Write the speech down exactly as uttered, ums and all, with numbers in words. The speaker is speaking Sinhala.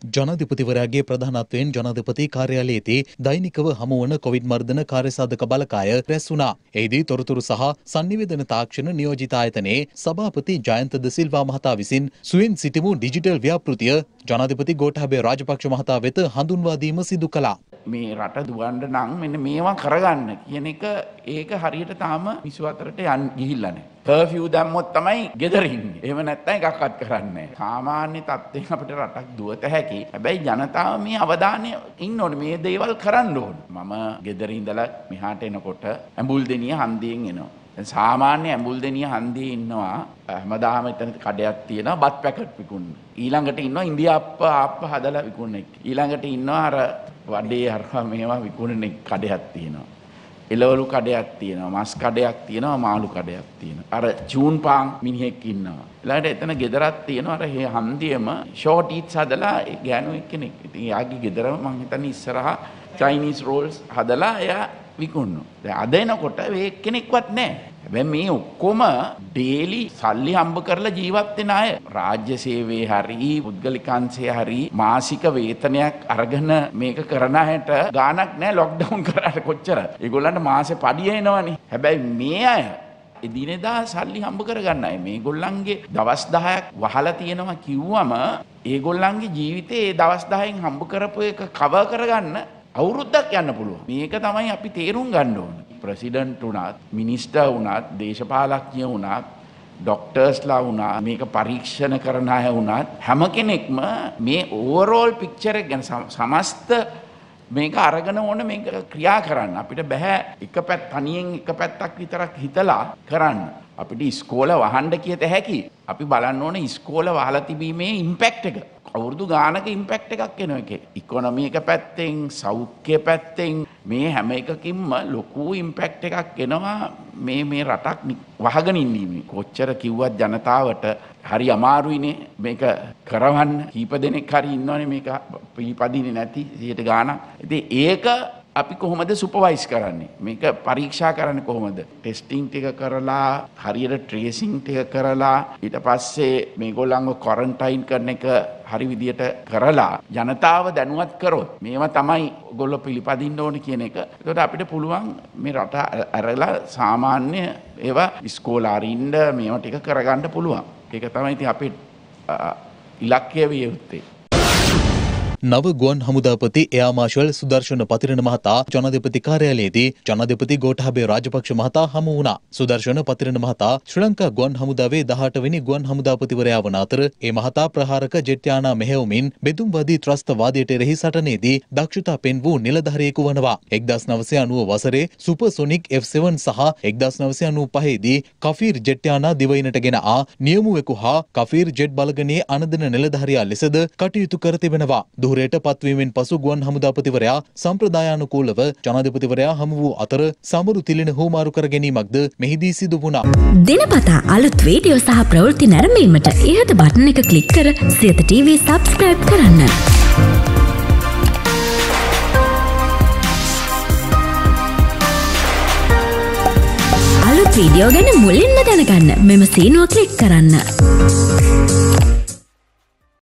ජනාධිපතිවරයාගේ ප්‍රධානත්වයෙන් ජනාධිපති කාර්යාලයේදී දෛනිකව හමුවන කොවිඩ් මර්ධන කාර්යසාධක බලකාය රැස් වුණා. එහිදී තොරතුරු සහ sannivedana තාක්ෂණ නියෝජිත ආයතනයේ සභාපති ජයන්ත ද සිල්වා මහතා විසින් සුවෙන් සිටිමු ඩිජිටල් ව්‍යාපෘතිය ජනාධිපති ගෝඨාභය රාජපක්ෂ මහතා වෙත හඳුන්වා දීම සිදු කළා. මේ රට දුවන්න නම් මෙන්න මේවා කරගන්න කියන එක ඒක හරියට තාම විසි හතරට යන්න ගිහිල්ලා නැහැ. කර්ෆියු දැම්මොත් තමයි ගෙදර ඉන්නේ. එහෙම නැත්නම් එකක්වත් කරන්නේ නැහැ. සාමාන්‍ය තත්ත්වයෙන් අපිට රටක් දුවත හැකි. හැබැයි ජනතාව මේ අවධානය ඉන්න ඕනේ. මේ දේවල් කරන්න ඕනේ. මම ගෙදර ඉඳලා මෙහාට එනකොට ඇඹුල් දෙනිය හන්දියෙන් එනවා. දැන් සාමාන්‍ය ඇඹුල් දෙනිය හන්දියේ ඉන්නවා හැමදාම එතන කඩයක් තියෙනවා බත් පැකට් විකුණන. ඊළඟට ඉන්නවා ඉන්දියාප්ප ආප්ප හදලා විකුණන එක. ඊළඟට ඉන්නවා අර වඩේ අරවා මේවා විකුණන කඩයක් තියෙනවා. එළවලු කඩයක් තියෙනවා, මස් කඩයක් තියෙනවා, මාළු කඩයක් තියෙනවා. අර චූන් පාන් මිනිහෙක් ඉන්නවා. ඊළඟට එතන ගෙදරක් තියෙනවා අර හන්දියේම ෂෝට් ඊට්ස් හදලා ඒ ගෑනු එක්කෙනෙක්. ඉතින් යාගේ ගෙදරම මං හිතන්නේ ඉස්සරහා චයිනීස් රෝල්ස් හදලා එයා විකුණනවා. දැන් අද එනකොට ඒ එක්කෙනෙක්වත් නැහැ. හැබැයි මේ ඔක්කොම ඩේලි සල්ලි හම්බ කරලා ජීවත් වෙන අය. රාජ්‍ය සේවයේ හරි පුද්ගලිකාංශයේ හරි මාසික වේතනයක් අරගෙන මේක කරන අයට ගාණක් නැහැ ලොක්ඩවුන් කරාට කොච්චර. ඒගොල්ලන්ට මාසේ පඩිය එනවනේ. හැබැයි මේ අය එදිනෙදා සල්ලි හම්බ කරගන්න අය මේගොල්ලන්ගේ දවස් දහයක් වහලා තියෙනවා කිව්වම ඒගොල්ලන්ගේ ජීවිතේ ඒ දවස් දහයෙන් හම්බ කරපු එක කවර් කරගන්න අවුරුද්දක් යන්න පුළුවන්. මේක තමයි අපි තේරුම් ගන්න ඕනේ. ප්‍රෙසිඩන්ට් වුණත්, මිනිස්ටර් වුණත්, දේශපාලඥ වුණත්, ડોක්ටර්ස්ලා වුණත්, මේක පරීක්ෂණ කරන අය වුණත් හැම කෙනෙක්ම මේ ඕවරෝල් පික්චර් එක ගැන සමස්ත මේක අරගෙන ඕන මේක ක්‍රියා කරන්න. අපිට බෑ එක පැත්ත තනියෙන් එක පැත්තක් විතරක් හිතලා කරන්න. අපිට ඉස්කෝල වහන්න කියත හැකි. අපි බලන්න ඕන ඉස්කෝල වහලා තිබීමේ ඉම්පැක්ට් එක. අවුරුදු ගානක ඉම්පැක්ට් එකක් එනවා එකේ. ඉකොනොමි එක පැත්තෙන්, සෞඛ්‍ය පැත්තෙන් මේ හැම එකකින්ම ලොකු ඉම්පැක්ට් එකක් එනවා මේ මේ රටක් වහගෙන ඉන්නේ. කොච්චර කිව්වත් ජනතාවට හරි අමාරුයිනේ මේක කරවන්න. කීප දෙනෙක් හරි ඉන්නවනේ මේක පිළිපදින්නේ නැති සියයට ගානක්. ඉතින් ඒක අපි කොහොමද සුපර්වයිස් කරන්නේ? මේක පරීක්ෂා කරන්නේ කොහොමද? ටෙස්ටිං ටික කරලා හරියට ට්‍රේසිං ටික කරලා ඊට පස්සේ මේගොල්ලන්ව ක්වොරන්ටයින් කරන එක හරි විදියට කරලා ජනතාව දැනුවත් කරොත් මේවා තමයි ඔයගොල්ලෝ පිළිපදින්න ඕනේ කියන එක. ඒකට අපිට පුළුවන් මේ රට අරලා සාමාන්‍ය ඒවා ඉස්කෝලා අරින්න මේවා ටික කරගන්න පුළුවන්. ඒක තමයි ඉතින් අපේ ඉලක්කය විය යුත්තේ. නව ගුවන් හමුදාපති එයා මාර්ෂල් සුදර්ශන පතිරණ මහතා ජනාධිපති කාර්යාලයේදී ජනාධිපති ගෝඨාභය රාජපක්ෂ මහතා හමු වුණා. සුදර්ශන පතිරණ මහතා ශ්‍රී ලංකා ගුවන් හමුදාවේ දහඅට වෙනි ගුවන් හමුදාපතිවරයා වන අතර ඒ මහතා ප්‍රහාරක ජෙට් යානා මෙහෙයුමින් බෙදුම්වාදී ත්‍රස්තවාදයට එරෙහි සටනේදී දක්ෂතා පෙන් වූ නිලධාරියෙකු වනවා. එක්දාස් නවසිය අනූ වසරේ සුපර්සොනික් එෆ් සෙවන් සහ එක්දාස් නවසිය අනූ පහේ දී කෆීර් ජෙට් යානා දිවයිනට ගෙන ආ නියමුවෙකු හා කෆීර් ජෙට් බලගණයේ අනදන නිලධාරියා ලෙසද කටයුතු කර තිබෙනවා. දුහරයට පත්වීමෙන් පසු ගුවන් හමුදාපතිවරයා සම්ප්‍රදායානුකූලව ජනාධිපතිවරයා හමු වූ අතර සමරු තිලින හුවමාරු කර ගැනීමක්ද මෙහිදී සිදු වුණා. දිනපතා අලුත් වීඩියෝ සහ ප්‍රවෘත්ති නැරඹීමට ඉහත බටන් එක ක්ලික් කර සියත ටීවී සබ්ස්ක්‍රයිබ් කරන්න. අලුත් වීඩියෝ ගැන මුලින්ම දැනගන්න මෙම සීනුව ක්ලික් කරන්න.